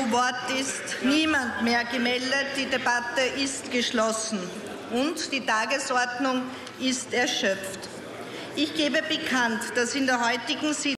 zu Wort ist niemand mehr gemeldet. Die Debatte ist geschlossen und die Tagesordnung ist erschöpft. Ich gebe bekannt, dass in der heutigen Sitzung